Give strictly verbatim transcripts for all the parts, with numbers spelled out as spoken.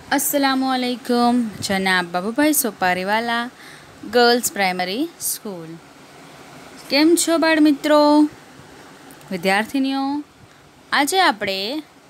अस्सलामुअलैकुम जनाब Babubhai Sopariwala girls primary school. केम छो बाळ मित्रो विद्यार्थिनीओ, आजे आपणे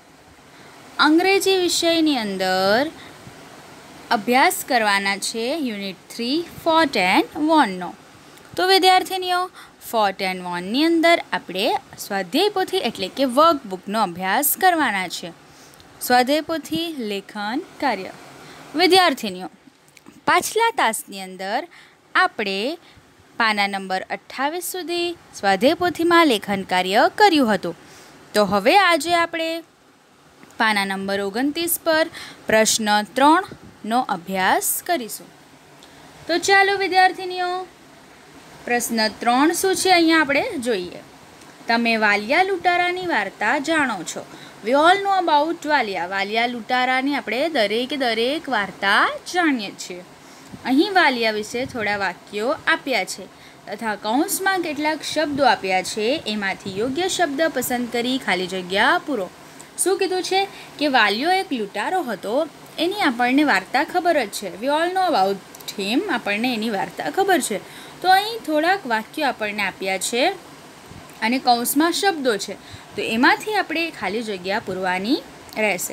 अंग्रेजी विषयनी अंदर अभ्यास करवाना छे unit three fort and one नो। तो विद्यार्थिनीओ, फोर्ट एंड वन नी अंदर आपणे स्वाध्याय पोथी एटले के वर्कबुकनो अभ्यास करवाना छे। स्वाध्याय पोथी लेखन कार्य। विद्यार्थिनीओ, पाछला तासनी अंदर आपणे पाना नंबर अठावीस सुधी स्वाध्याय पोथीमां लेखन कार्य कर्युं हतुं। तो हवे आजे आपणे पाना नंबर ओगणतीस पर प्रश्न त्रण नो अभ्यास करीशुं। तो चालो विद्यार्थिनीओ, प्रश्न त्रण शुं छे अहींया आपणे जोईए। तमे वालिया लूंटारानी वार्ता जाणो छो। We all know about Valiya. Valiya लूंटारानी आपणे दरेके दरेक वार्ता जाणीए छीए। અહીં વાલિયા વિશે થોડા વાક્યો આપ્યા છે તથા કૌંસમાં કેટલાક શબ્દો આપ્યા છે, એમાંથી યોગ્ય શબ્દ પસંદ કરી ખાલી જગ્યા પૂરો। શું કીધું છે કે વાલિયો એક લૂંટારો હતો, એની આપણને વાર્તા ખબર જ છે। વી ઓલ નો અબાઉટ હિમ, આપણને એની વાર્તા ખબર છે। તો અહીં થોડાક વાક્યો આપણને આપ્યા છે અને કૌંસમાં શબ્દો છે, તો એમાંથી આપણે ખાલી જગ્યા પૂરવાની રહેશે।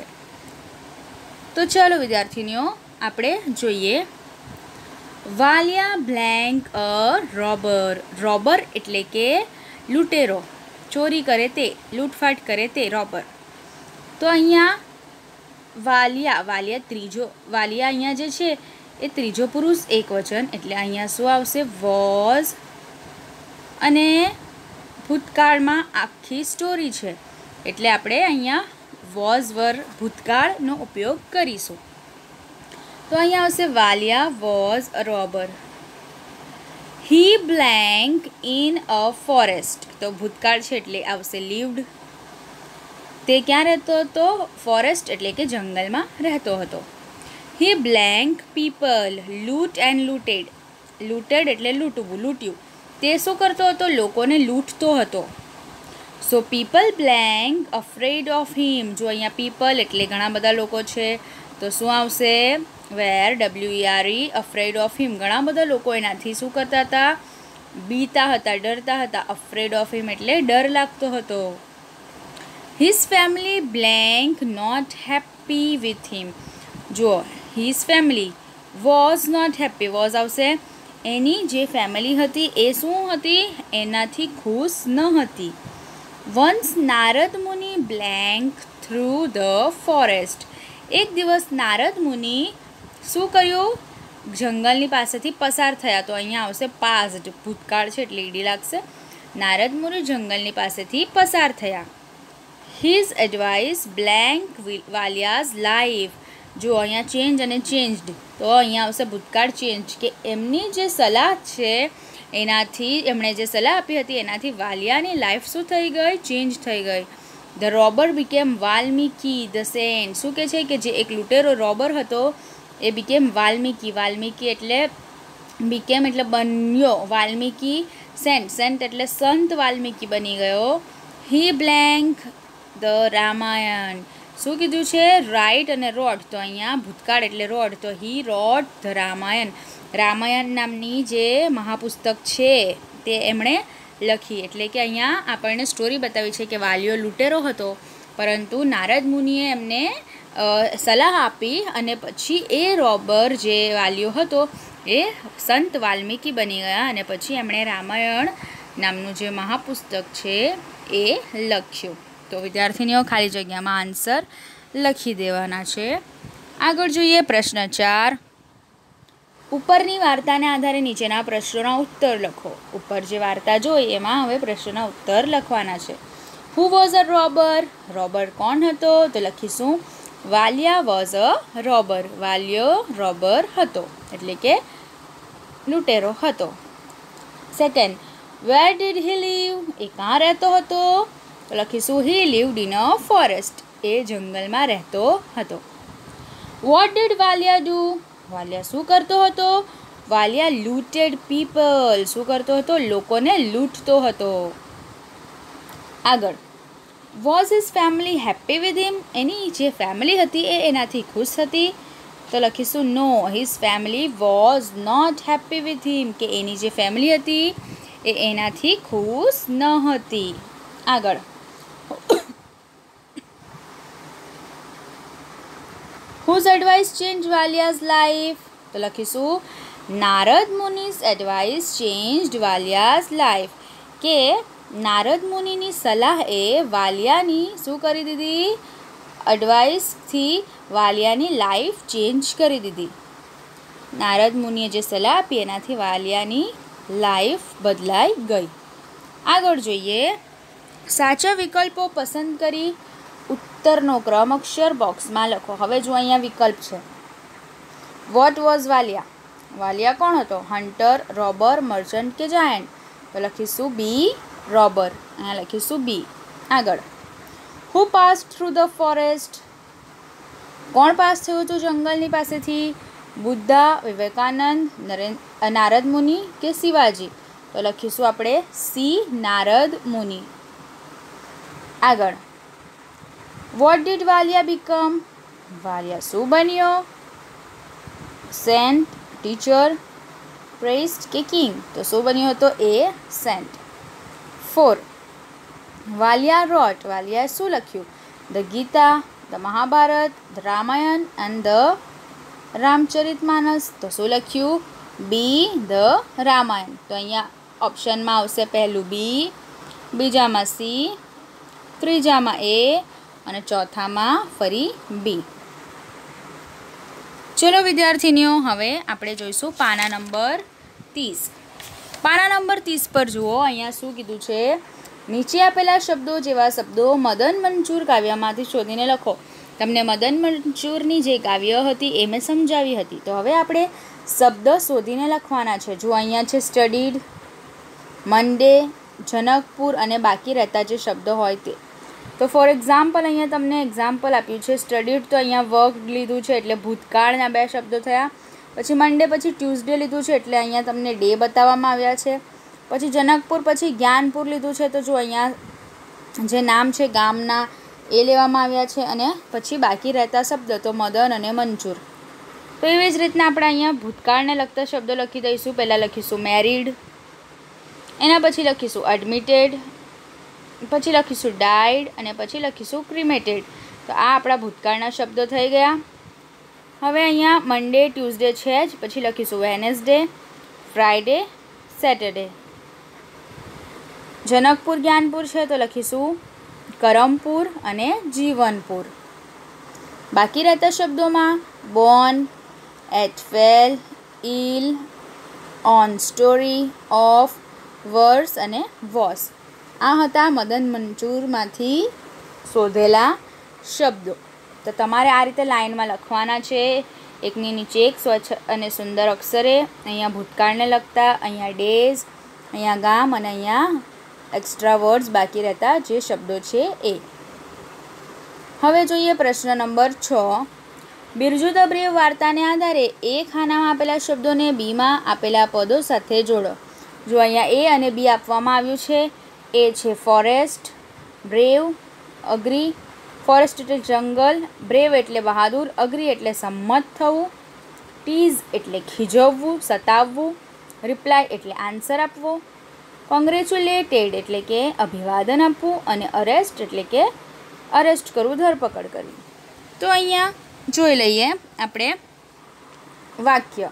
તો ચાલો વિદ્યાર્થીનીઓ, આપણે જોઈએ Valiya blank a robber. Robber એટલે કે લૂંટેરો, ચોરી કરે તે, લૂંટફાટ કરે તે રોબર। તો અહીંયા વાલિયા વાલિયા ત્રીજો વાલિયા અહીંયા જે છે એ ત્રીજો પુરુષ એક વચન, એટલે અહીંયા શું આવશે? વોઝ। અને ભૂતકાળમાં આખી સ્ટોરી છે એટલે આપણે અહીંયા વોઝ વર ભૂતકાળનો ઉપયોગ કરીશું। તો અહીંયા આવશે Valiya was a robber. He blank in a forest. તો ભૂતકાળ છે એટલે આવશે લીવ્ડ। તે ક્યાં રહેતો હતો? ફોરેસ્ટ એટલે કે જંગલમાં રહેતો હતો। He blank people loot and looted. Looted એટલે લૂંટવું, લૂંટ્યું। તે શું કરતો હતો? લોકોને લૂંટતો હતો। So people blank afraid of him. જો અહીંયા પીપલ એટલે ઘણા બધા લોકો છે, તો શું આવશે? Were W E R E afraid of him. ઘણા બધા લોકો એનાથી શું કરતા હતા? બીતા હતા, ડરતા હતા। અફ્રેડ ઓફ હિમ એટલે ડર લાગતો હતો। His family blank not happy with him. જો his family was not happy, was આવશે। એની જે ફેમિલી હતી એ શું હતી? એનાથી ખુશ ન હતી। વન્સ નારદ મુનિ બ્લેન્ક થ્રુ ધ ફોરેસ્ટ। એક દિવસ નારદ મુનિ શું કર્યું? જંગલની પાસેથી પસાર થયા। તો અહીંયા આવશે પાસ્ટ, ભૂતકાળ છે એટલે ઈડી લાગશે। નારદ મુનિ જંગલની પાસેથી પસાર થયા। His advice blank Valiya's life. જો અહીંયા ચેન્જ અને ચેન્જડ, તો અહીંયા આવશે ભૂતકાળ ચેન્જ, કે એમની જે સલાહ છે એનાથી, એમણે જે સલાહ આપી હતી એનાથી વાલિયાની લાઈફ શું થઈ ગઈ? ચેન્જ થઈ ગઈ। The robber became Valmiki the saint. શું કહે છે કે જે એક લૂંટેરો રોબર હતો એ બીકેમ વાલ્મીકી। વાલ્મીકી એટલે બીકેમ એટલે બન્યો, વાલ્મીકી સેન્ટ, સેન્ટ એટલે સંત વાલ્મીકી બની ગયો। He blank the Ramayana. શું કીધું છે? રાઇટ અને રોડ, તો અહીંયા ભૂતકાળ એટલે રોડ, તો he rode the Ramayana. Ramayana નામની જે મહાપુસ્તક છે તે એમણે લખી। એટલે કે અહીંયા આપણને સ્ટોરી બતાવી છે કે વાલિયો લૂંટેરો હતો, પરંતુ નારદ મુનિએ એમને સલાહ આપી અને પછી એ રોબર જે વાલિયો હતો એ સંત વાલ્મીકી બની ગયા અને પછી એમણે રામાયણ નામનું જે મહાપુસ્તક છે એ લખ્યું। તો વિદ્યાર્થીનીઓ ખાલી જગ્યામાં આન્સર લખી દેવાના છે। આગળ જોઈએ પ્રશ્ન ચાર। ઉપરની વાર્તાને આધારે નીચેના પ્રશ્નોના ઉત્તર લખો। ઉપર જે વાર્તા જોઈ એમાં હવે પ્રશ્નના ઉત્તર લખવાના છે। Who was a robber? Robber કોણ હતો? તો લખીશું વાલિયા વોઝ અ રોબર। વાલિયો રોબર હતો એટલે કે લૂંટેરો હતો। Second, where did he live? એ કાં રહેતો હતો? તો લખીશું હી લીવ્ડ ઇન અ ફોરેસ્ટ। એ જંગલમાં રહેતો હતો। What did Valiya do? Valiya શું કરતો હતો? Valiya looted people. શું કરતો હતો? લોકોને લૂંટતો હતો। આગળ, was his family happy with him? એની જે ફેમિલી હતી એ એનાથી ખુશ હતી। તો લખીશું no his family was not happy with him, કે એની જે ફેમિલી હતી એ એનાથી ખુશ ન હતી. આગળ whose advice change Valiya's life, તો લખીશું Narad Muni's advice changed Valiya's life, કે નારદ મુનિની સલાહ એ વાલિયાની શું કરી દીધી, એડવાઇસથી વાલિયાની લાઈફ ચેન્જ કરી દીધી. નારદ મુનિએ જે સલાહ આપી એનાથી વાલિયાની લાઈફ બદલાઈ ગઈ. આગળ જોઈએ, સાચા વિકલ્પો પસંદ કરી ઉત્તરનો ક્રમ અક્ષર બોક્સમાં લખો. હવે જો અહીંયા વિકલ્પ છે. વોટ વોઝ વાલિયા, વાલિયા કોણ હતો, હન્ટર, રોબર, મર્ચન્ટ કે જાયન્ટ, તો લખીશું બી રોબર, અહીંયા લખીશું બી. આગળ who pass through the forest, કોણ પાસ થયું હતું જંગલની પાસેથી, બુદ્ધા, વિવેકાનંદ, નરેન્દ્ર નારદ મુનિ કે શિવાજી, તો લખીશું આપણે સી નારદ મુનિ. આગળ what did Valiya become, Valiya શું બન્યો, સેન્ટ, ટીચર, પ્રેસ્ટ કે કિંગ, તો શું બન્યો હતો એ સેન્ટ. ફોર વાલિયા રોટ, વાલિયાએ શું લખ્યું, the Gita, the Mahabharata, the Ramayana and the Ramcharitmanas, તો શું લખ્યું બી ધ રામાયણ. તો અહીંયા ઓપ્શનમાં આવશે પહેલું બી, બીજામાં સી, ત્રીજામાં એ અને ચોથામાં ફરી બી. ચલો વિદ્યાર્થીનીઓ, હવે આપણે જોઈશું પાના નંબર ત્રીસ. પાના નંબર ત્રીસ પર જુઓ, અહીંયા શું કીધું છે, નીચે આપેલા શબ્દો જેવા શબ્દો મદન મંચૂર કાવ્યમાંથી શોધીને લખો. તમને મદન મંચૂરની જે કાવ્ય હતી એ મેં સમજાવી હતી. તો હવે આપણે શબ્દ શોધીને લખવાના છે. જો અહીંયા છે સ્ટડીડ, મંડે, જનકપુર અને બાકી રહેતા જે શબ્દો હોય તે. તો ફોર એક્ઝામ્પલ અહીંયા તમને એક્ઝામ્પલ આપ્યું છે. સ્ટડીડ તો અહીંયા વર્ક લીધું છે એટલે ભૂતકાળના બે શબ્દો થયા. પછી મંડે પછી ટ્યુઝડે લીધું છે એટલે અહીંયા તમને ડે બતાવવામાં આવ્યા છે. પછી જનકપુર પછી જ્ઞાનપુર લીધું છે, તો જો અહીંયા જે નામ છે ગામના એ લેવામાં આવ્યા છે. અને પછી બાકી રહેતા શબ્દ તો મદન અને મંચૂર. તો એવી જ રીતના આપણે અહીંયા ભૂતકાળને લગતા શબ્દો લખી દઈશું. પહેલાં લખીશું મેરીડ, એના પછી લખીશું એડમિટેડ, પછી લખીશું ડાઈડ અને પછી લખીશું ક્રિમેટેડ. તો આ આપણા ભૂતકાળના શબ્દો થઈ ગયા. હવે અહીંયા મંડે, ટ્યુઝડે છે જ, પછી લખીશું Wednesday, Friday, Saturday. Janakpur, Gyanpur છે તો લખીશું કરમપુર અને જીવનપુર. બાકી રહેતા શબ્દોમાં બોર્ન, એટફેલ, ill, on, story, of, worse અને વોસ. આ હતા મદન મંચૂરમાંથી શોધેલા શબ્દો. તો તમારે આ રીતે લાઇનમાં લખવાના છે, એકની નીચે એક સ્વચ્છ અને સુંદર અક્ષરે. અહીંયા ભૂતકાળને લગતા, અહીંયા ડેઝ, અહીંયા ગામ અને અહીંયા એક્સ્ટ્રા વર્ડ્સ બાકી રહેતા જે શબ્દો છે એ. હવે જોઈએ પ્રશ્ન નંબર છ. બિરજુ ધ બ્રેવ વાર્તાને આધારે એ ખાનામાં આપેલા શબ્દોને બીમાં આપેલા પદો સાથે જોડો. જો અહીંયા એ અને બી આપવામાં આવ્યું છે. એ છે ફોરેસ્ટ, બ્રેવ, અગ્રી. ફોરેસ્ટ એટલે જંગલ, બ્રેવ એટલે બહાદુર, અગ્રી એટલે સંમત થવું, ટીઝ એટલે ખીજવવું, સતાવવું, રિપ્લાય એટલે આન્સર આપવો, કોંગ્રેચ્યુલેટેડ એટલે કે અભિવાદન આપવું અને અરેસ્ટ એટલે કે અરેસ્ટ કરવું, ધરપકડ કરવી. તો અહીંયા જોઈ લઈએ આપણે વાક્ય.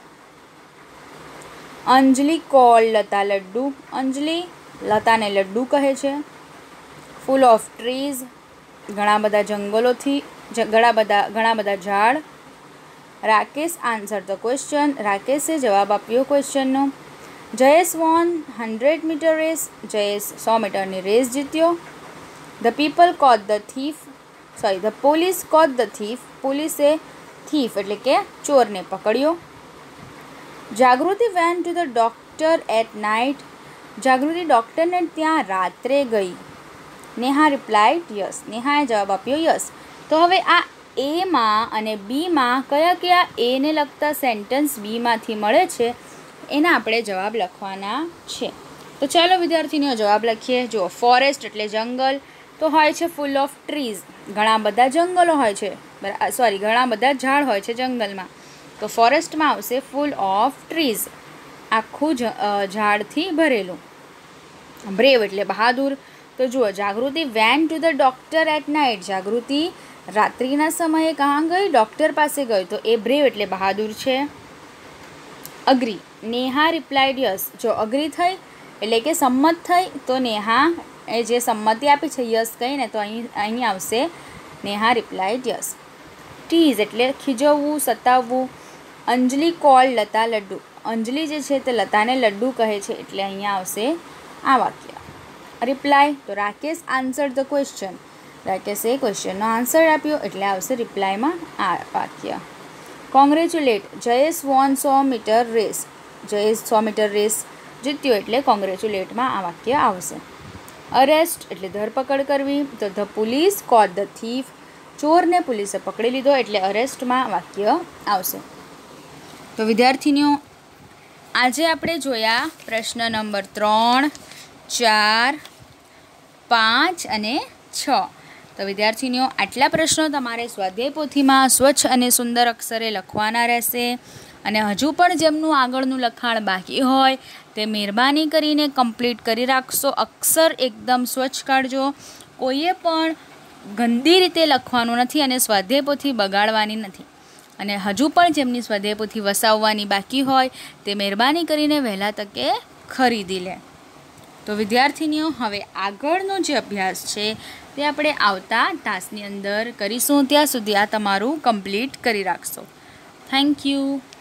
અંજલિ કોલ લતા લડ્ડુ, અંજલિ લતાને લડ્ડુ કહે છે. ફૂલ ઓફ ટ્રીઝ, ઘણા બધા જંગલોથી, ઘણા બધા ઘણા બધા ઝાડ. રાકેશ આન્સર ધ ક્વેશ્ચન, રાકેશે જવાબ આપ્યો ક્વેશ્ચનનો. Jayesh won hundred metre race, Jayesh સો મીટરની રેસ જીત્યો. The people caught the thief, sorry the police caught the thief, પોલીસે થીફ એટલે કે ચોરને પકડ્યો. Jagruti went to the doctor at night, Jagruti ડૉક્ટરને ત્યાં રાત્રે ગઈ. નેહા રિપ્લાઇડ યસ, નેહાએ જવાબ આપ્યો યસ. તો હવે આ એમાં અને બીમાં કયા કયા એને લગતા સેન્ટેન્સ બીમાંથી મળે છે એના આપણે જવાબ લખવાના છે. તો ચાલો વિદ્યાર્થીનીઓ જવાબ લખીએ. જુઓ, ફોરેસ્ટ એટલે જંગલ, તો હોય છે ફૂલ ઓફ ટ્રીઝ, ઘણા બધા જંગલો હોય છે, સોરી ઘણા બધા ઝાડ હોય છે જંગલમાં. તો ફોરેસ્ટમાં આવશે ફૂલ ઓફ ટ્રીઝ, આખું ઝાડથી ભરેલું. બ્રેવ એટલે બહાદુર. તો જુઓ, Jagruti went to the doctor at night. Jagruti રાત્રિના સમયે કહાં ગઈ? ડૉક્ટર પાસે ગઈ. તો એ બ્રેવ એટલે બહાદુર છે. અગ્રી. Neha replied yes. જો અગ્રી થઈ એટલે કે સંમત થઈ, તો નેહા એ જે સંમતિ આપી છે યસ કહીને, તો અહીં અહીં આવશે નેહા રિપ્લાઇડ યસ. ટીઝ એટલે ખીજવવું, સતાવવું. અંજલિ કોલ લતા લડ્ડુ. અંજલિ જે છે તે લતાને લડ્ડુ કહે છે, એટલે અહીંયા આવશે આ વાક્ય. રિપ્લાય. તો રાકેશ આન્સર ધ ક્વેશ્ચન. રાકેશે ક્વેશ્ચનનો આન્સર આપ્યો, એટલે આવશે રિપ્લાયમાં આ વાક્ય. કોંગ્રેચ્યુલેટ. જયેશ વોન સો મીટર રેસ. જયેશ સો મીટર રેસ જીત્યો, એટલે કોંગ્રેચ્યુલેટમાં આ વાક્ય આવશે. અરેસ્ટ એટલે ધરપકડ કરવી. તો the police caught the thief. ચોરને પોલીસે પકડી લીધો, એટલે અરેસ્ટમાં વાક્ય આવશે. તો વિદ્યાર્થીનીઓ, આજે આપણે જોયા પ્રશ્ન નંબર ત્રણ, ચાર, પાંચ અને છ. તો વિદ્યાર્થીનીઓ, આટલા પ્રશ્નો તમારે સ્વાધ્યાય પોથીમાં સ્વચ્છ અને સુંદર અક્ષરે લખવાના રહેશે. અને હજુ પણ જેમનું આગળનું લખાણ બાકી હોય તે મહેરબાની કરીને કમ્પ્લીટ કરી રાખશો. અક્ષર એકદમ સ્વચ્છ કાઢજો. કોઈએ પણ ગંદી રીતે લખવાનું નથી અને સ્વાધ્યાય પોથી બગાડવાની નથી. અને હજુ પણ જેમની સ્વાધ્યાય પોથી વસાવવાની બાકી હોય તે મહેરબાની કરીને વહેલા તકે ખરીદી લે. તો વિદ્યાર્થીનીઓ, હવે આગળનો જે અભ્યાસ છે તે આપણે આવતા તાસની અંદર કરીશું. ત્યાં સુધી આ તમારું કમ્પ્લીટ કરી રાખશો. Thank you.